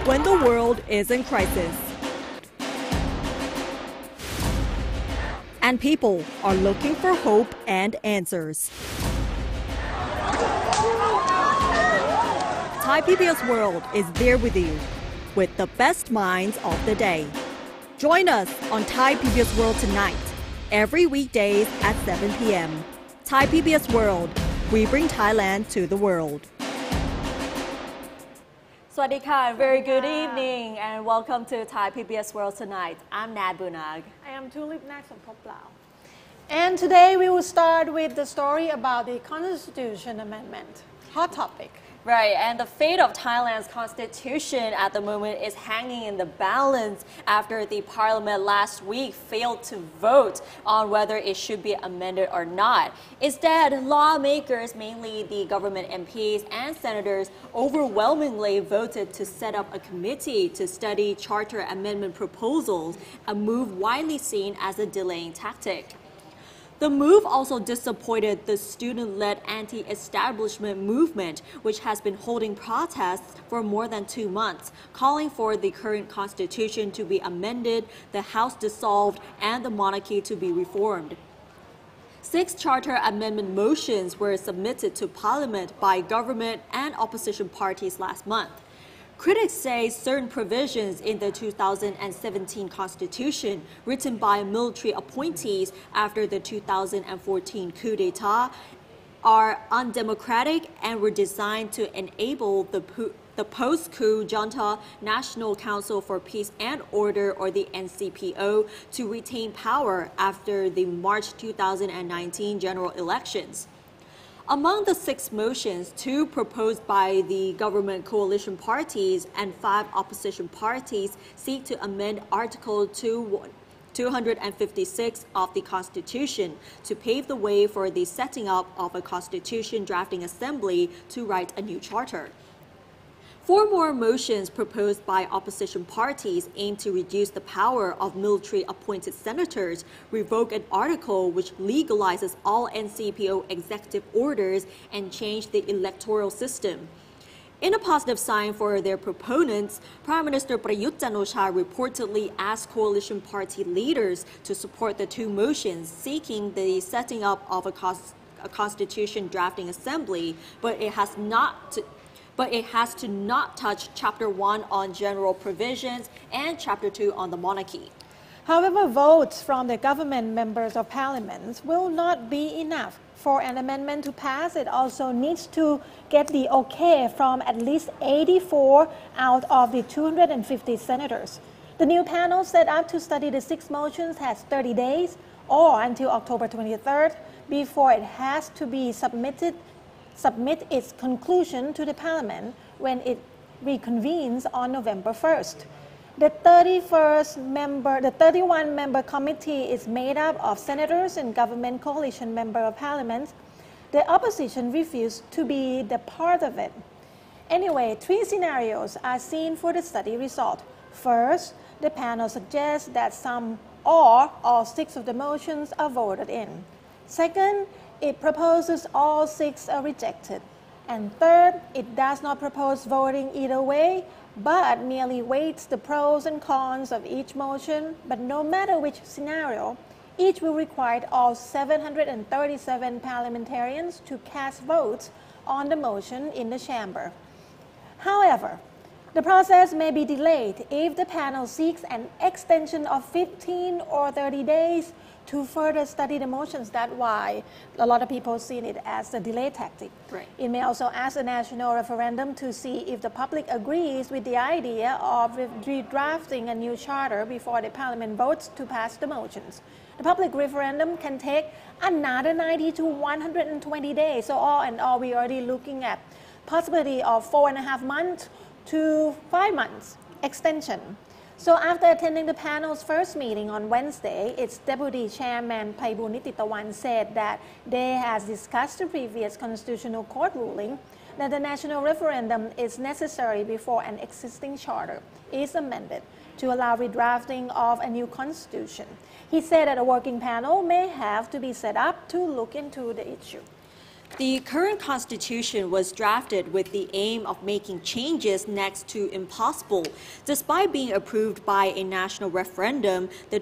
when the world is in crisis. And people are looking for hope and answers. Thai PBS World is there with you with the best minds of the day. Join us on Thai PBS World tonight, every weekdays at 7 p.m. Thai PBS World, we bring Thailand to the world. สวัสดีค่ะ Very good evening and welcome to Thai PBS World tonight. I'm Nad Bunag. I am Tulip Naksampoplau. And today we will start with the story about the Constitution Amendment. Hot topic. Right, and the fate of Thailand's constitution at the moment is hanging in the balance after the parliament last week failed to vote on whether it should be amended or not. Instead, lawmakers, mainly the government MPs and senators, overwhelmingly voted to set up a committee to study charter amendment proposals, a move widely seen as a delaying tactic. The move also disappointed the student-led anti-establishment movement, which has been holding protests for more than 2 months, calling for the current constitution to be amended, the House dissolved, and the monarchy to be reformed. 6 charter amendment motions were submitted to Parliament by government and opposition parties last month. Critics say certain provisions in the 2017 Constitution, written by military appointees after the 2014 coup d'etat, are undemocratic and were designed to enable the post-coup junta National Council for Peace and Order, or the NCPO, to retain power after the March 2019 general elections. Among the 6 motions, 2 proposed by the government coalition parties and 5 opposition parties seek to amend Article 256 of the Constitution to pave the way for the setting up of a Constitution Drafting Assembly to write a new charter. 4 more motions proposed by opposition parties aim to reduce the power of military-appointed senators, revoke an article which legalizes all NCPO executive orders, and change the electoral system. In a positive sign for their proponents, Prime Minister Prayut Chan-o-cha reportedly asked coalition party leaders to support the 2 motions seeking the setting up of a Constitution Drafting Assembly, but it has to not touch Chapter 1 on general provisions and Chapter 2 on the monarchy. However, votes from the government members of parliament will not be enough for an amendment to pass. It also needs to get the okay from at least 84 out of the 250 senators. The new panel set up to study the 6 motions has 30 days or until October 23rd before it has to be submit its conclusion to the parliament when it reconvenes on November 1st. The 31-member committee is made up of senators and government coalition member of parliament. The opposition refused to be the part of it. Anyway, 3 scenarios are seen for the study result. First, the panel suggests that some or all 6 of the motions are voted in. Second, it proposes all 6 are rejected. And third, it does not propose voting either way, but merely weights the pros and cons of each motion. But no matter which scenario, each will require all 737 parliamentarians to cast votes on the motion in the chamber. However, the process may be delayed if the panel seeks an extension of 15 or 30 days to further study the motions. That's why a lot of people see it as a delay tactic. Right. It may also ask a national referendum to see if the public agrees with the idea of redrafting a new charter before the parliament votes to pass the motions. The public referendum can take another 90 to 120 days. So all in all, we're already looking at possibility of 4.5 months to 5 months extension. So after attending the panel's first meeting on Wednesday, its deputy chairman Phaiboon Nittitawan said that they has discussed the previous constitutional court ruling that the national referendum is necessary before an existing charter is amended to allow redrafting of a new constitution. He said that a working panel may have to be set up to look into the issue. The current constitution was drafted with the aim of making changes next to impossible. Despite being approved by a national referendum, the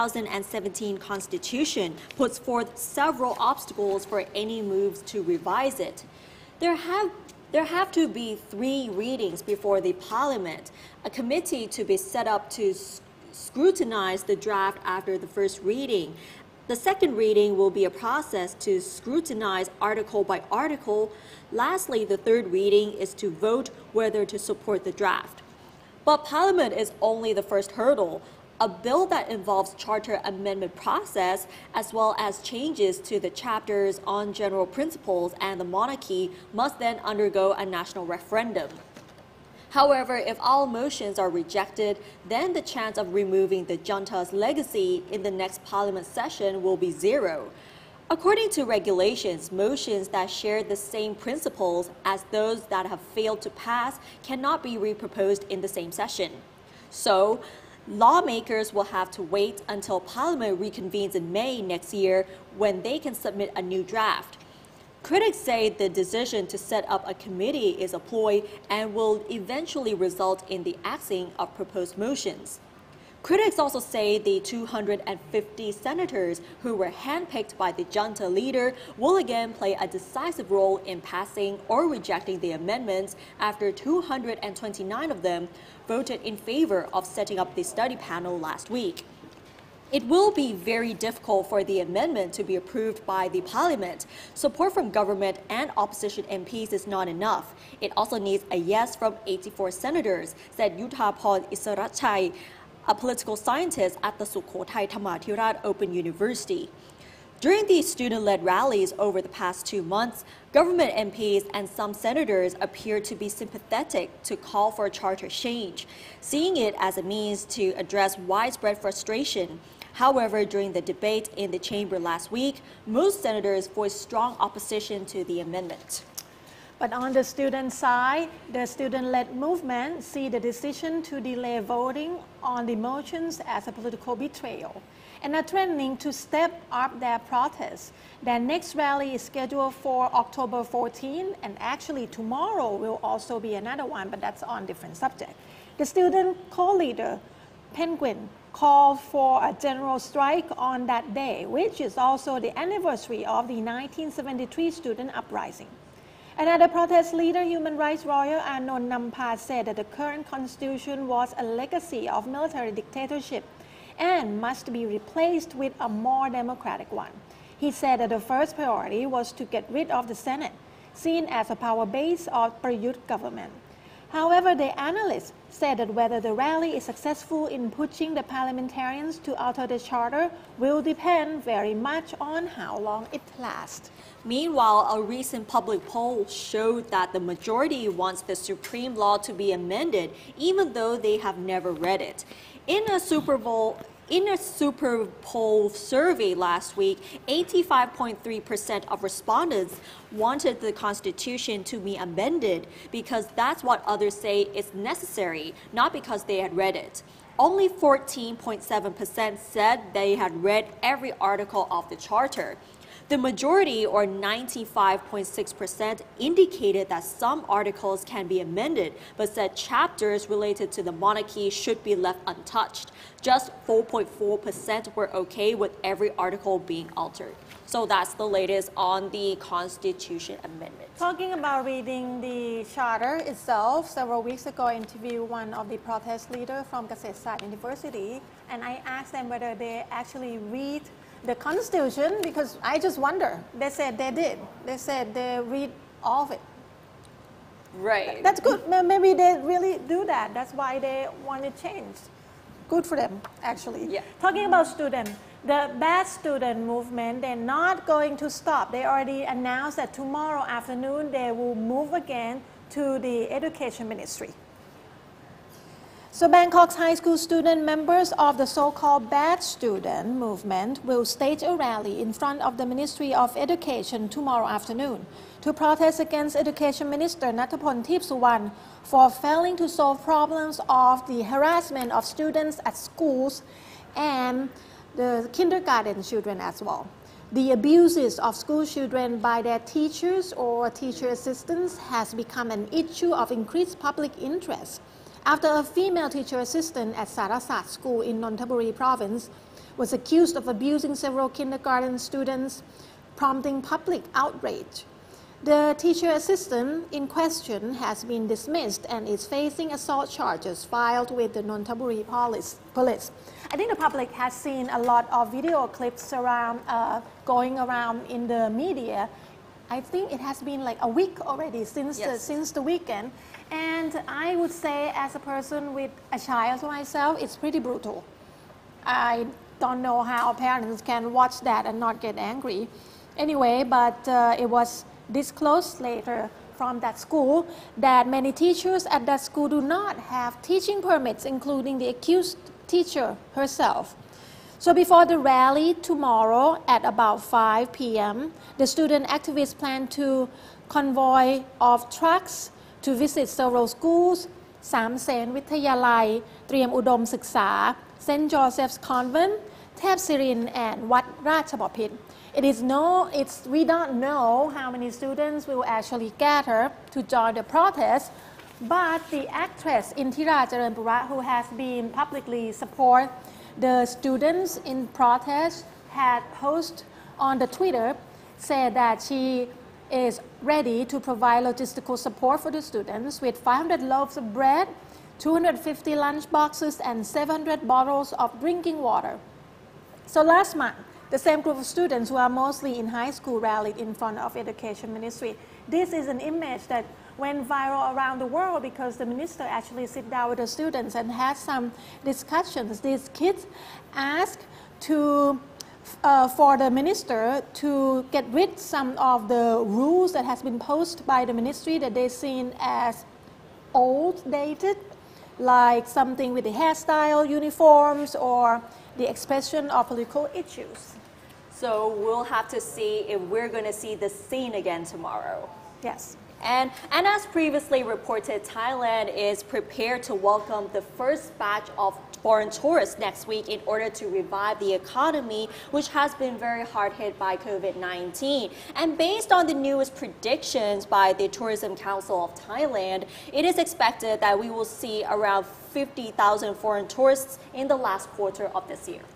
2017 constitution puts forth several obstacles for any moves to revise it. There have to be 3 readings before the parliament, a committee to be set up to scrutinize the draft after the first reading. The second reading will be a process to scrutinize article by article. Lastly, the third reading is to vote whether to support the draft. But Parliament is only the first hurdle. A bill that involves charter amendment process as well as changes to the chapters on general principles and the monarchy must then undergo a national referendum. However, if all motions are rejected, then the chance of removing the junta's legacy in the next parliament session will be 0. According to regulations, motions that share the same principles as those that have failed to pass cannot be reproposed in the same session. So, lawmakers will have to wait until Parliament reconvenes in May next year when they can submit a new draft. Critics say the decision to set up a committee is a ploy and will eventually result in the axing of proposed motions. Critics also say the 250 senators who were handpicked by the junta leader will again play a decisive role in passing or rejecting the amendments after 229 of them voted in favor of setting up the study panel last week. It will be very difficult for the amendment to be approved by the parliament. Support from government and opposition MPs is not enough. It also needs a yes from 84 senators, said Yuthapon Isarachai, a political scientist at the Sukhothai Thammathirat Open University. During these student-led rallies over the past 2 months, government MPs and some senators appeared to be sympathetic to call for a charter change, seeing it as a means to address widespread frustration. However, during the debate in the chamber last week, most senators voiced strong opposition to the amendment. But on the student side, the student-led movement see the decision to delay voting on the motions as a political betrayal and are threatening to step up their protests. Their next rally is scheduled for October 14, and actually tomorrow will also be another one, but that's on different subject. The student co-leader, Penguin, called for a general strike on that day, which is also the anniversary of the 1973 student uprising. Another protest leader, human rights lawyer Anon Nampa, said that the current constitution was a legacy of military dictatorship and must be replaced with a more democratic one. He said that the first priority was to get rid of the Senate, seen as a power base of Prayut government. However, the analysts said that whether the rally is successful in pushing the parliamentarians to alter the charter will depend very much on how long it lasts. Meanwhile, a recent public poll showed that the majority wants the Supreme Law to be amended, even though they have never read it. In a Super poll survey last week, 85.3% of respondents wanted the Constitution to be amended because that's what others say is necessary, not because they had read it. Only 14.7% said they had read every article of the Charter. The majority, or 95.6%, indicated that some articles can be amended, but said chapters related to the monarchy should be left untouched. Just 4.4% were okay with every article being altered. So that's the latest on the Constitution Amendment. Talking about reading the charter itself, several weeks ago I interviewed one of the protest leaders from Kasetsart University, and I asked them whether they actually read the Constitution, because I just wonder. They said they did. They said they read all of it. Right. That's good. Maybe they really do that. That's why they want it changed. Good for them, actually. Yeah. Talking about students, the bad student movement, they're not going to stop. They already announced that tomorrow afternoon they will move again to the Education Ministry. So Bangkok's high school student members of the so-called bad student movement will stage a rally in front of the Ministry of Education tomorrow afternoon to protest against Education Minister Nattapon Teepsuwan for failing to solve problems of the harassment of students at schools and the kindergarten children as well. The abuses of school children by their teachers or teacher assistants has become an issue of increased public interest after a female teacher assistant at Sarasat School in Nonthaburi province was accused of abusing several kindergarten students, prompting public outrage. The teacher assistant in question has been dismissed and is facing assault charges filed with the Nonthaburi police. I think the public has seen a lot of video clips around, going around in the media. I think it has been like a week already since the weekend. And I would say, as a person with a child myself, it's pretty brutal. I don't know how parents can watch that and not get angry. Anyway, but it was disclosed later from that school that many teachers at that school do not have teaching permits, including the accused teacher herself. So before the rally tomorrow at about 5 p.m., the student activists plan to convoy of trucks to visit several schools, สามเสนวิทยาลัย เตรียมอุดมศึกษา St. Joseph's Convent, เทพศิรินทร์ and วัดราชบพิตร We don't know how many students will actually gather to join the protest, but the actress Intira Jaranpura, who has been publicly support the students in protest, had posted on the Twitter, said that she is ready to provide logistical support for the students with 500 loaves of bread, 250 lunch boxes, and 700 bottles of drinking water. So last month, the same group of students who are mostly in high school rallied in front of Education Ministry. This is an image that went viral around the world because the minister actually sit down with the students and had some discussions. These kids asked for the minister to get rid some of the rules that has been posed by the ministry that they seen as old, dated, like something with the hairstyle, uniforms, or the expression of political issues. So we'll have to see if we're going to see the scene again tomorrow. Yes. And as previously reported, Thailand is prepared to welcome the first batch of foreign tourists next week in order to revive the economy, which has been very hard hit by COVID-19. And based on the newest predictions by the Tourism Council of Thailand, it is expected that we will see around 50,000 foreign tourists in the last quarter of this year.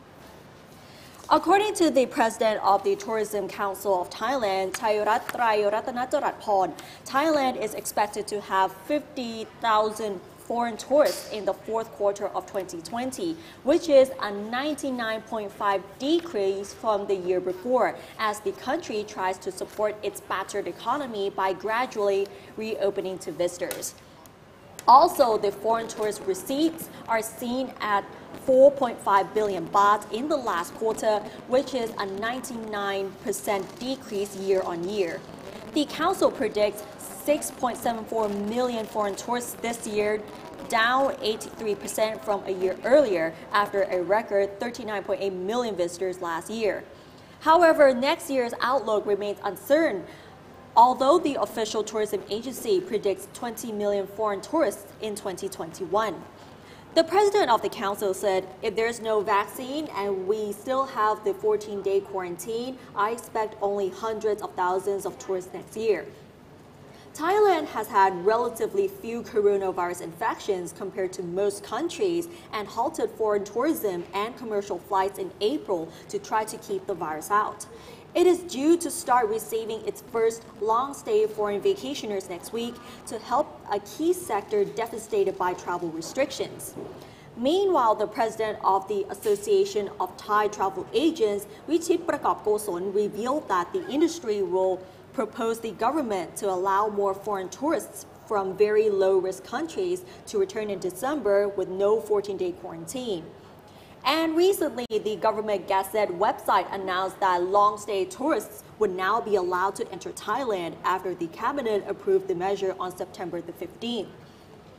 According to the president of the Tourism Council of Thailand, Thayurat Ratanajaratpon, Thailand is expected to have 50,000 foreign tourists in the fourth quarter of 2020, which is a 99.5% decrease from the year before, as the country tries to support its battered economy by gradually reopening to visitors. Also, the foreign tourist receipts are seen at 4.5 billion baht in the last quarter, which is a 99% decrease year on year. The council predicts 6.74 million foreign tourists this year, down 83% from a year earlier after a record 39.8 million visitors last year. However, next year's outlook remains uncertain, although the official tourism agency predicts 20 million foreign tourists in 2021. The president of the council said, if there's no vaccine and we still have the 14-day quarantine, I expect only hundreds of thousands of tourists next year. Thailand has had relatively few coronavirus infections compared to most countries and halted foreign tourism and commercial flights in April to try to keep the virus out. It is due to start receiving its first long-stay foreign vacationers next week to help a key sector devastated by travel restrictions. Meanwhile, the president of the Association of Thai Travel Agents, Wichit Prakapkoson, revealed that the industry will propose the government to allow more foreign tourists from very low-risk countries to return in December with no 14-day quarantine. And recently, the government Gazette website announced that long-stay tourists would now be allowed to enter Thailand after the cabinet approved the measure on September the 15th.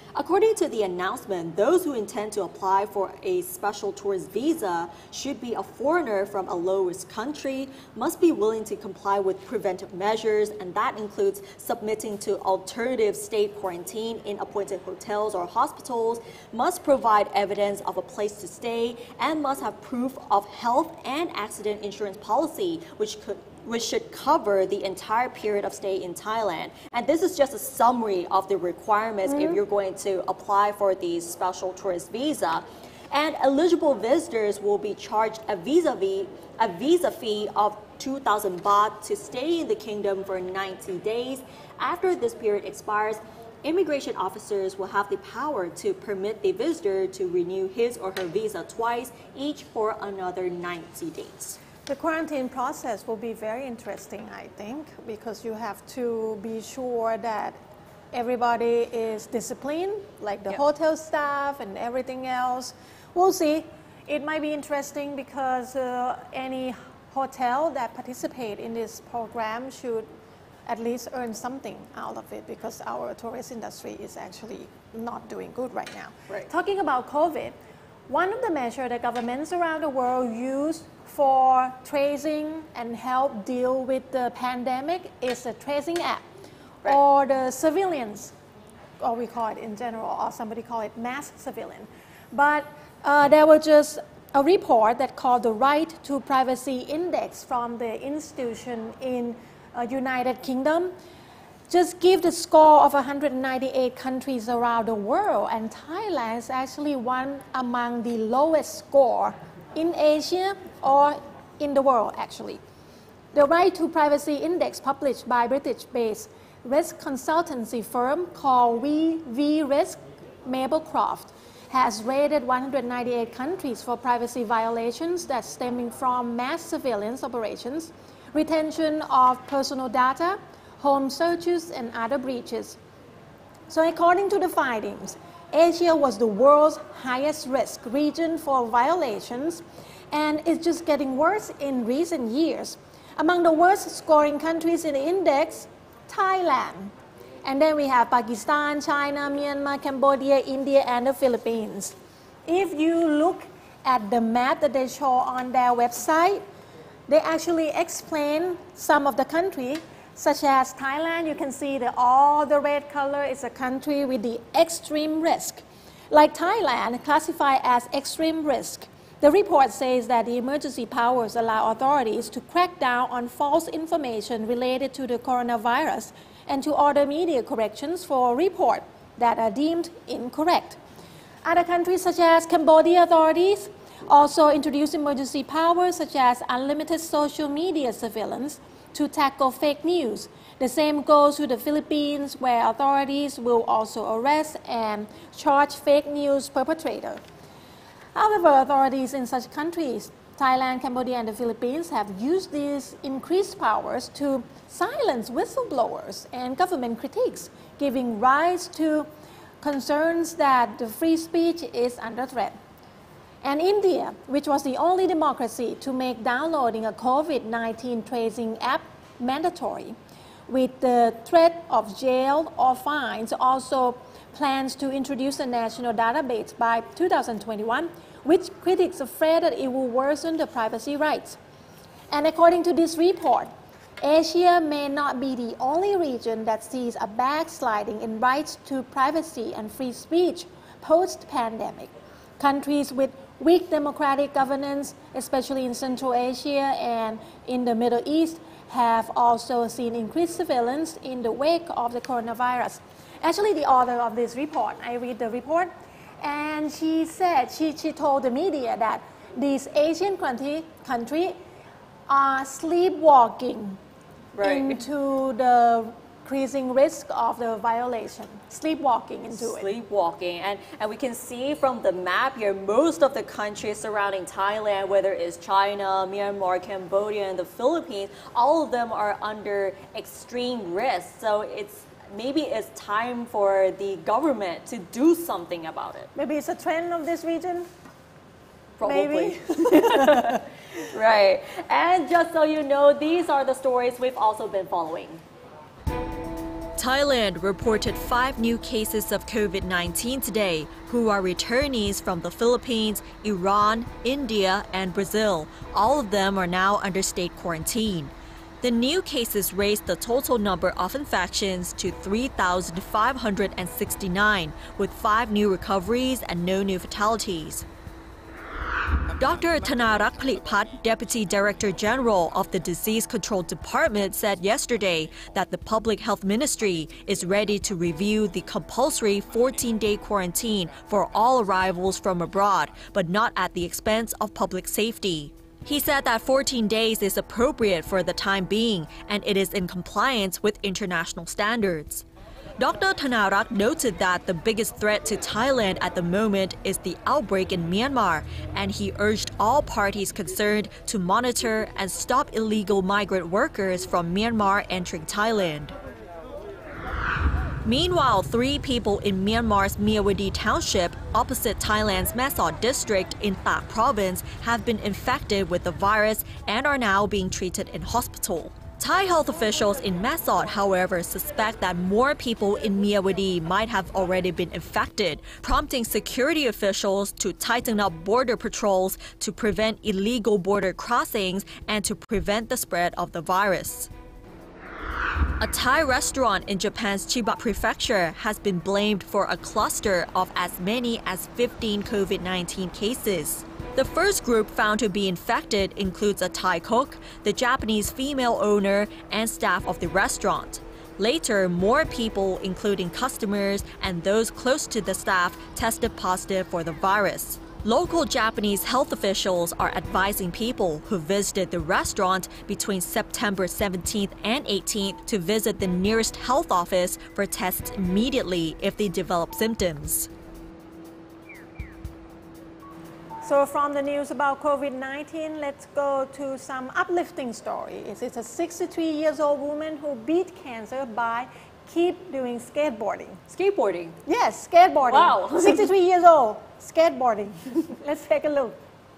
According to the announcement, those who intend to apply for a special tourist visa should be a foreigner from a low-risk country, must be willing to comply with preventive measures, and that includes submitting to alternative state quarantine in appointed hotels or hospitals, must provide evidence of a place to stay, and must have proof of health and accident insurance policy, which should cover the entire period of stay in Thailand. And this is just a summary of the requirements if you're going to apply for the special tourist visa. And eligible visitors will be charged a visa fee of 2,000 baht to stay in the kingdom for 90 days. After this period expires, immigration officers will have the power to permit the visitor to renew his or her visa twice, each for another 90 days. The quarantine process will be very interesting, I think, because you have to be sure that everybody is disciplined, like the hotel staff and everything else. We'll see. It might be interesting because any hotel that participate in this program should at least earn something out of it, because our tourist industry is actually not doing good right now. Right. Talking about COVID, one of the measures that governments around the world use for tracing and help deal with the pandemic is a tracing app, or the surveillance, or we call it in general, or somebody call it mass surveillance. But there was just a report that called the Right to Privacy Index from the institution in United Kingdom. Just give the score of 198 countries around the world, and Thailand is actually one among the lowest score in Asia or in the world, actually. The Right to Privacy Index, published by British-based risk consultancy firm called VRisk Maplecroft, has rated 198 countries for privacy violations that stemming from mass surveillance operations, retention of personal data, home searches, and other breaches. So according to the findings, Asia was the world's highest risk region for violations, and it's just getting worse in recent years. Among the worst scoring countries in the index, Thailand. And then we have Pakistan, China, Myanmar, Cambodia, India, and the Philippines. If you look at the map that they show on their website, they actually explain some of the countries, such as Thailand. You can see that all the red color is a country with the extreme risk. Like Thailand, classified as extreme risk. The report says that the emergency powers allow authorities to crack down on false information related to the coronavirus and to order media corrections for reports that are deemed incorrect. Other countries, such as Cambodia, authorities also introduced emergency powers such as unlimited social media surveillance to tackle fake news. The same goes to the Philippines, where authorities will also arrest and charge fake news perpetrators. However, authorities in such countries, Thailand, Cambodia, and the Philippines, have used these increased powers to silence whistleblowers and government critiques, giving rise to concerns that the free speech is under threat. And India, which was the only democracy to make downloading a COVID-19 tracing app mandatory, with the threat of jail or fines, also plans to introduce a national database by 2021, which critics are afraid that it will worsen the privacy rights. And according to this report, Asia may not be the only region that sees a backsliding in rights to privacy and free speech post-pandemic. Countries with weak democratic governance, especially in Central Asia and in the Middle East, have also seen increased surveillance in the wake of the coronavirus. Actually, the author of this report, I read the report, and she said, she told the media that these Asian countries are sleepwalking into the increasing risk of the violation, sleepwalking into it. Sleepwalking, and we can see from the map here, most of the countries surrounding Thailand, whether it's China, Myanmar, Cambodia, and the Philippines, all of them are under extreme risk. So maybe it's time for the government to do something about it. Maybe it's a trend of this region? Probably. Right. And just so you know, these are the stories we've also been following. Thailand reported 5 new cases of COVID-19 today, who are returnees from the Philippines, Iran, India, and Brazil. All of them are now under state quarantine. The new cases raised the total number of infections to 3,569, with 5 new recoveries and no new fatalities. Dr. Thanarak Phalitpat, Deputy Director General of the Disease Control Department, said yesterday that the Public Health Ministry is ready to review the compulsory 14-day quarantine for all arrivals from abroad, but not at the expense of public safety. He said that 14 days is appropriate for the time being, and it is in compliance with international standards. Dr. Thanarak noted that the biggest threat to Thailand at the moment is the outbreak in Myanmar, and he urged all parties concerned to monitor and stop illegal migrant workers from Myanmar entering Thailand. Meanwhile, 3 people in Myanmar's Myawaddy township, opposite Thailand's Mae Sot district in Tak province, have been infected with the virus and are now being treated in hospital. Thai health officials in Mae Sot, however, suspect that more people in Myawaddy might have already been infected, prompting security officials to tighten up border patrols to prevent illegal border crossings and to prevent the spread of the virus. A Thai restaurant in Japan's Chiba Prefecture has been blamed for a cluster of as many as 15 COVID-19 cases. The first group found to be infected includes a Thai cook, the Japanese female owner, and staff of the restaurant. Later, more people, including customers and those close to the staff, tested positive for the virus. Local Japanese health officials are advising people who visited the restaurant between September 17th and 18th to visit the nearest health office for tests immediately if they develop symptoms. So from the news about COVID-19, let's go to some uplifting stories. It's a 63-year-old woman who beat cancer by keep doing skateboarding. Skateboarding? Yes, skateboarding. Wow. 63 years old, skateboarding. Let's take a look.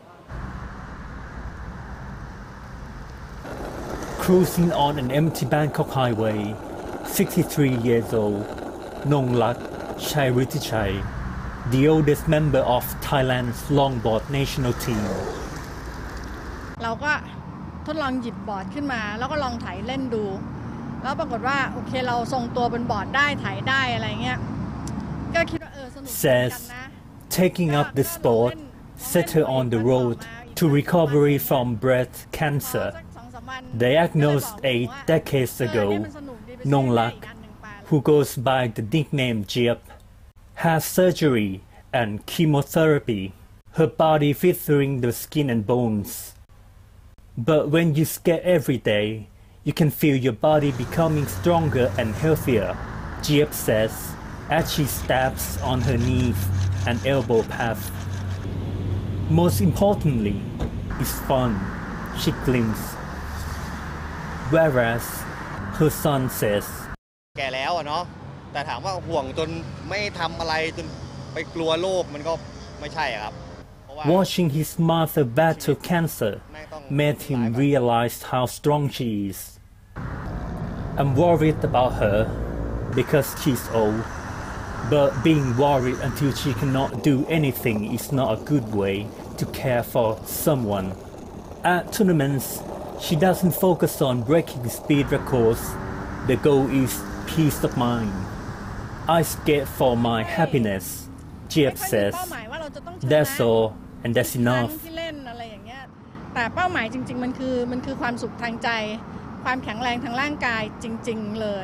Cruising on an empty Bangkok highway, 63 years old, Nonglak Chairutichai, the oldest member of Thailand's longboard national team. เราก็ทดลองหยิบบอร์ดขึ้นมาแล้วก็ลองไถเล่นดูแล้วปรากฏว่าโอเคเราทรงตัวบนบอร์ดได้ไถได้อะไรเงี้ยก็คิดว่าสนุกเหมือนกันนะ taking up the sport set her on the road to recovery from breast cancer diagnosed 8 decades ago. Nonglak, who goes by the nickname Jiep, has surgery and chemotherapy, her body featuring the skin and bones. But when you skate every day, you can feel your body becoming stronger and healthier, Jiep says, as she stabs on her knees and elbow pads. Most importantly, it's fun, she claims. Whereas her son says, แก่แล้วเนาะแต่ถามว่าห่วงจนไม่ทำอะไรจนไปกลัวโรคมันก็ไม่ใช่ครับ Watching his mother battle cancer made him realize how strong she is. I'm worried about her because she's old, but being worried until she cannot do anything is not a good way to care for someone. At tournaments, she doesn't focus on breaking speed records. The goal is peace of mind. I skate for my happiness, Jiep says. That's all, and that's enough. แต่เป้าหมายจริงๆมันคือความสุขทางใจความแข็งแรงทางร่างกายจริงๆเลย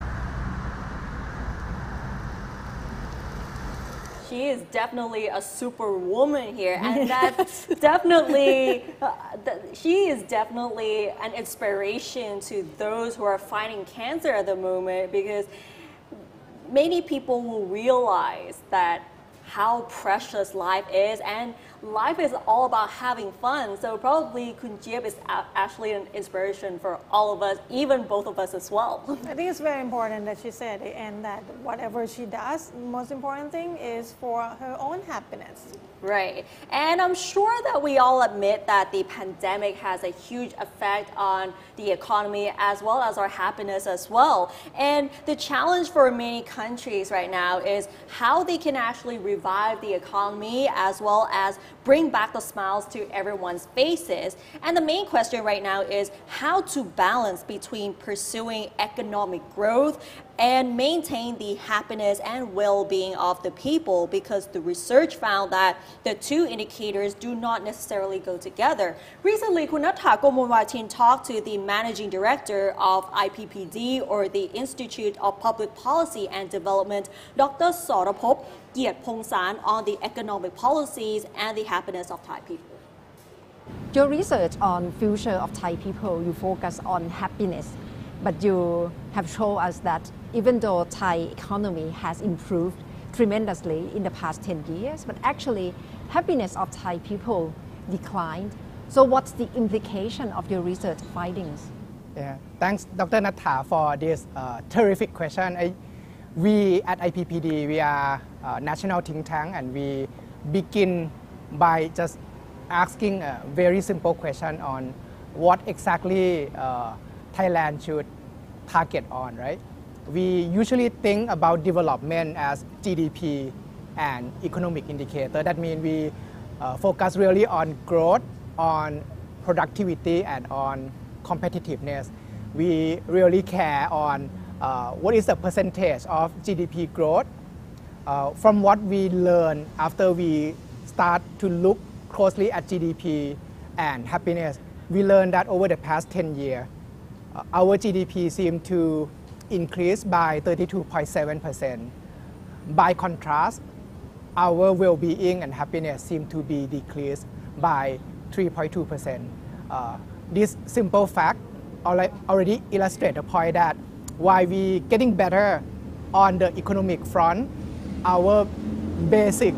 She is definitely a superwoman here, and that's definitely, she is definitely an inspiration to those who are fighting cancer at the moment, because many people will realize that how precious life is, and life is all about having fun. So probably Kun Jiep is actually an inspiration for all of us, even both of us as well. I think it's very important that she said it, and that whatever she does, the most important thing is for her own happiness. Right. And I'm sure that we all admit that the pandemic has a huge effect on the economy as well as our happiness as well. And the challenge for many countries right now is how they can actually revive the economy as well as bring back the smiles to everyone's faces. And the main question right now is how to balance between pursuing economic growth and maintain the happiness and well-being of the people, because the research found that the two indicators do not necessarily go together. Recently, Kunatha Gomonwatin talked to the managing director of IPPD, or the Institute of Public Policy and Development, Dr. Sorapop Giatpongsan, on the economic policies and the happiness of Thai people. Your research on future of Thai people, you focus on happiness, but you have shown us that even though Thai economy has improved tremendously in the past 10 years, but actually happiness of Thai people declined. So what's the implication of your research findings? Yeah, thanks Dr. Natha for this terrific question. We at IPPD, we are a national think tank, and we begin by just asking a very simple question on what exactly Thailand should target on, right? We usually think about development as GDP and economic indicator. That means we focus really on growth, on productivity, and on competitiveness. We really care on what is the percentage of GDP growth. From what we learn after we start to look closely at GDP and happiness, we learned that over the past 10 years, our GDP seemed to increase by 32.7%. By contrast, our well-being and happiness seem to be decreased by 3.2%. This simple fact already illustrates the point that while we getting better on the economic front, our basic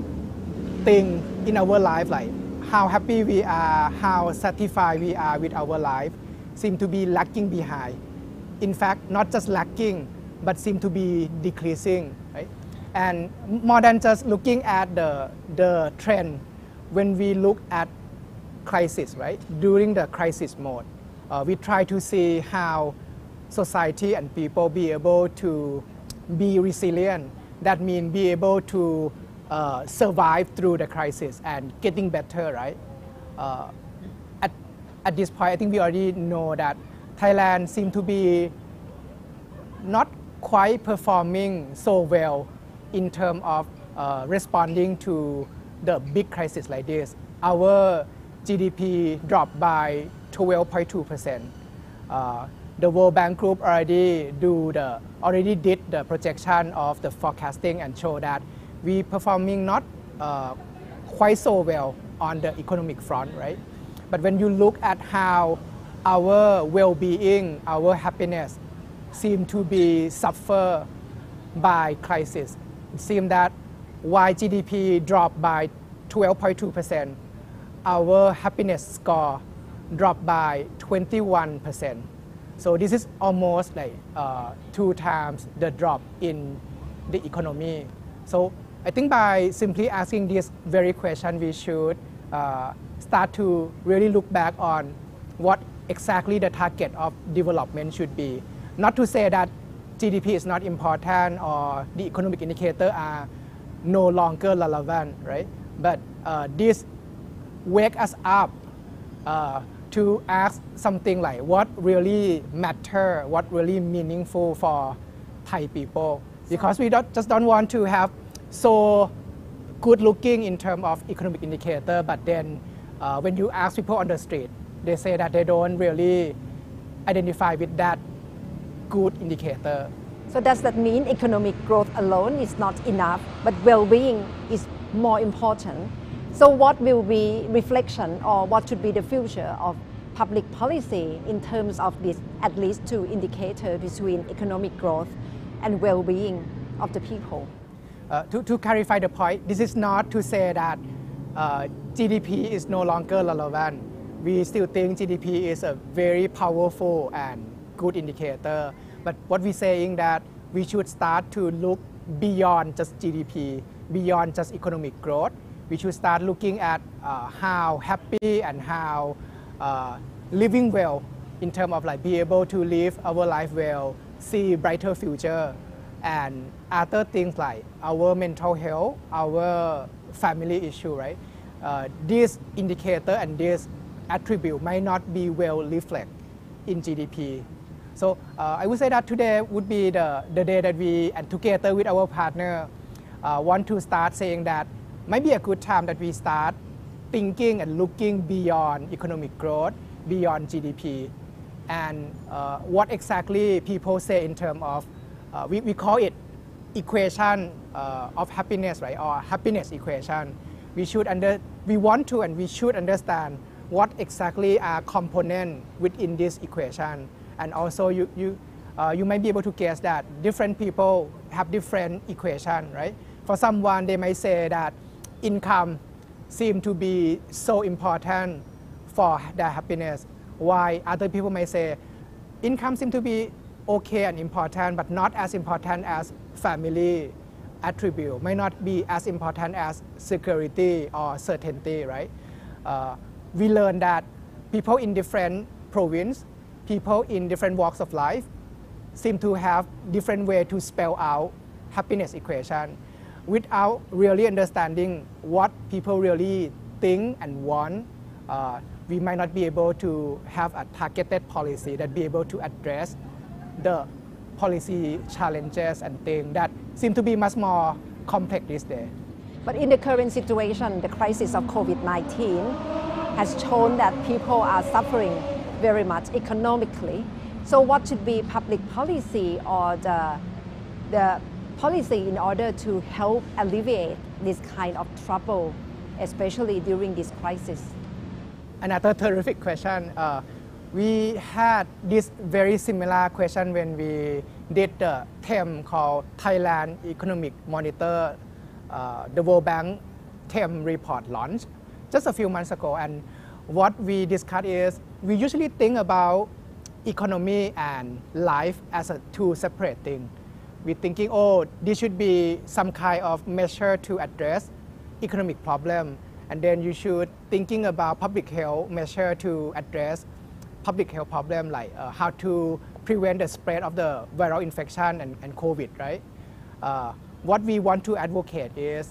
thing in our life, like how happy we are, how satisfied we are with our life, seem to be lagging behind. In fact, not just lacking, but seem to be decreasing, right? And more than just looking at the trend, when we look at crisis, right? During the crisis mode, we try to see how society and people be able to be resilient. That means be able to survive through the crisis and getting better, right? At this point, I think we already know that Thailand seems to be not quite performing so well in terms of responding to the big crisis like this. Our GDP dropped by 12.2%. The World Bank Group already did the projection of the forecasting and show that we performing not quite so well on the economic front, right? But when you look at how our well-being, our happiness seem to be suffer by crisis, it seems that while GDP dropped by 12.2%, our happiness score dropped by 21%. So this is almost like 2 times the drop in the economy. So I think by simply asking this very question, we should start to really look back on what exactly the target of development should be. Not to say that GDP is not important or the economic indicators are no longer relevant, right? But this wake us up to ask something like what really matter, what really meaningful for Thai people. Because we just don't want to have so good looking in terms of economic indicator, but then when you ask people on the street, they say that they don't really identify with that good indicator. So does that mean economic growth alone is not enough, but well-being is more important? So what will be reflection, or what should be the future of public policy in terms of this at least 2 indicators between economic growth and well-being of the people? To clarify the point, this is not to say that GDP is no longer relevant. We still think GDP is a very powerful and good indicator. But what we're saying that we should start to look beyond just GDP, beyond just economic growth. We should start looking at how happy and how living well in terms of like be able to live our life well, see brighter future, and other things like our mental health, our family issue, right? This indicator and this attribute might not be well reflected in GDP. So I would say that today would be the day that we, and together with our partner, want to start saying that might be a good time that we start thinking and looking beyond economic growth, beyond GDP, and what exactly people say in terms of, we call it equation of happiness, right, or happiness equation. We want to and we should understand what exactly are components within this equation. And also you might be able to guess that different people have different equation, right? For someone, they might say that income seems to be so important for their happiness, while other people may say income seems to be okay and important, but not as important as family attribute, might not be as important as security or certainty, right? We learn that people in different province, people in different walks of life seem to have different way to spell out happiness equation without really understanding what people really think and want. We might not be able to have a targeted policy that be able to address the policy challenges and things that seem to be much more complex this day. But in the current situation, the crisis of COVID-19 has shown that people are suffering very much economically. So what should be public policy or the policy in order to help alleviate this kind of trouble, especially during this crisis? Another terrific question. We had this very similar question when we did the TEM called Thailand Economic Monitor, the World Bank TEM report launched just a few months ago. And what we discussed is we usually think about economy and life as two separate things. We're thinking, oh, this should be some kind of measure to address economic problem. And then you should thinking about public health measure to address public health problem like how to prevent the spread of the viral infection and COVID, right? What we want to advocate is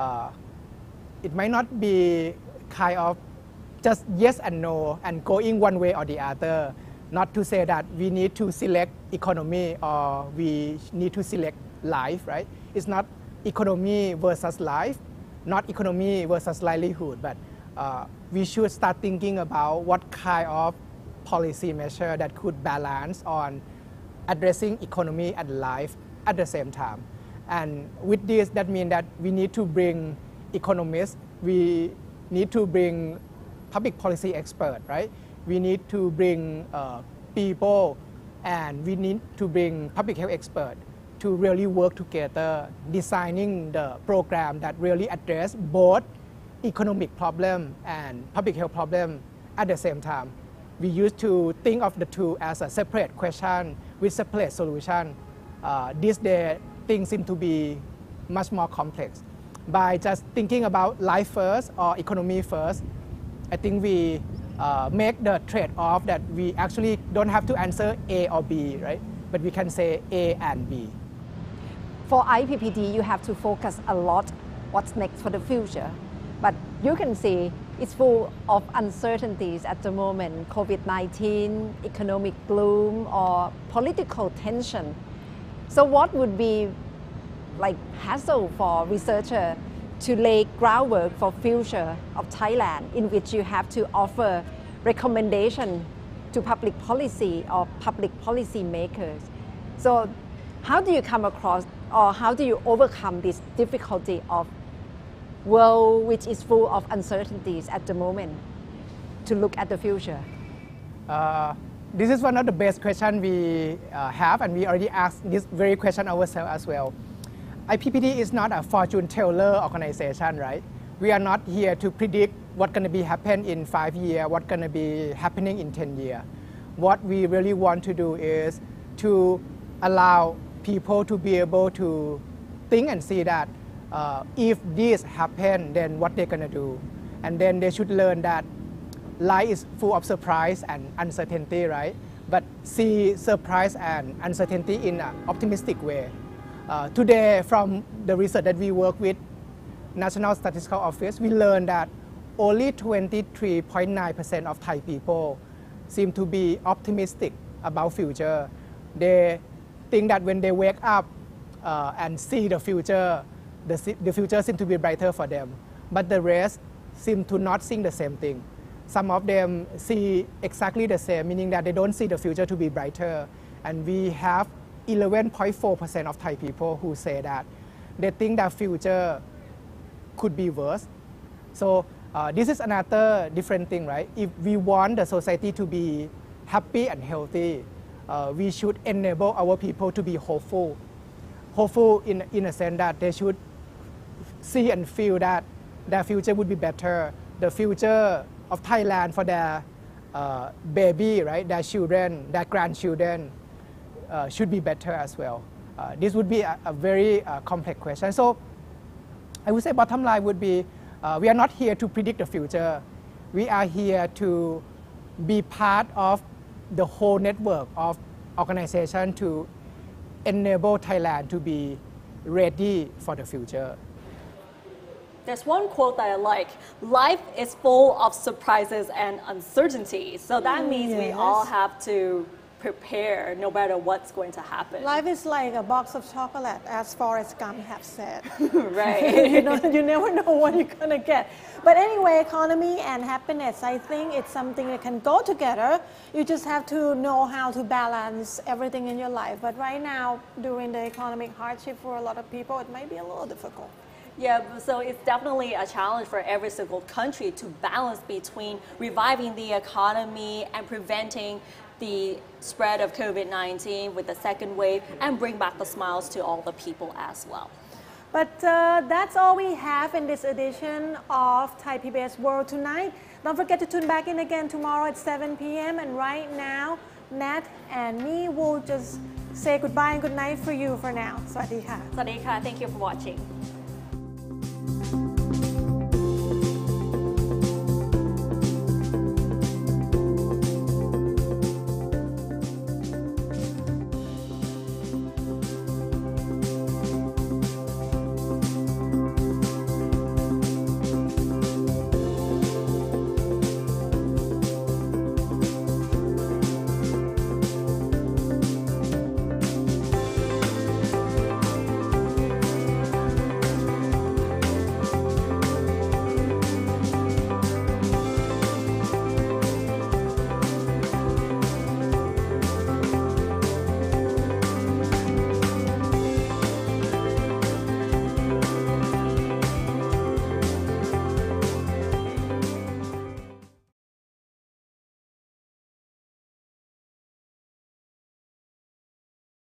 it might not be kind of just yes and no and going one way or the other. Not to say that we need to select economy or we need to select life, right? It's not economy versus life, not economy versus livelihood, but we should start thinking about what kind of policy measure that could balance on addressing economy and life at the same time. And with this, that means that we need to bring economists, we need to bring public policy experts, right? We need to bring people and we need to bring public health experts to really work together, designing the program that really address both economic problem and public health problem at the same time. We used to think of the two as a separate question with separate solution. This day, things seem to be much more complex. By just thinking about life first or economy first, I think we make the trade-off that we actually don't have to answer A or B, right? But we can say A and B. For IPPD, you have to focus a lot what's next for the future. But you can see it's full of uncertainties at the moment, COVID-19, economic gloom, or political tension. So what would be like hassle for researcher to lay groundwork for future of Thailand, in which you have to offer recommendation to public policy or public policy makers. So how do you come across or how do you overcome this difficulty of world which is full of uncertainties at the moment to look at the future? This is one of the best questions we have, and we already asked this very question ourselves as well. IPPD is not a fortune teller organization, right? We are not here to predict what's going to be happen in 5 years, what's going to be happening in 10 years. What we really want to do is to allow people to be able to think and see that if this happen, then what they're going to do. And then they should learn that life is full of surprise and uncertainty, right? But see surprise and uncertainty in an optimistic way. Today, from the research that we work with National Statistical Office, we learned that only 23.9% of Thai people seem to be optimistic about future. They think that when they wake up and see the future seems to be brighter for them. But the rest seem to not see the same thing. Some of them see exactly the same, meaning that they don't see the future to be brighter. And we have 11.4% of Thai people who say that they think that future could be worse. So this is another different thing, right? If we want the society to be happy and healthy, we should enable our people to be hopeful. Hopeful in a sense that they should see and feel that their future would be better. The future of Thailand for their baby, right? Their children, their grandchildren should be better as well. This would be a very complex question. So I would say bottom line would be we are not here to predict the future. We are here to be part of the whole network of organization to enable Thailand to be ready for the future. There's one quote that I like. Life is full of surprises and uncertainties. So that means we all have to prepare no matter what's going to happen. Life is like a box of chocolate, as Forrest Gump have said. Right. You never know what you're going to get. But anyway, economy and happiness, I think it's something that can go together. You just have to know how to balance everything in your life. But right now, during the economic hardship for a lot of people, it might be a little difficult. Yeah, so it's definitely a challenge for every single country to balance between reviving the economy and preventing the spread of COVID-19 with the second wave and bring back the smiles to all the people as well. But that's all we have in this edition of Thai PBS World Tonight. Don't forget to tune back in again tomorrow at 7 p.m. And right now, Nat and me will just say goodbye and good night for you for now. สวัสดีค่ะ Sadika, thank you for watching.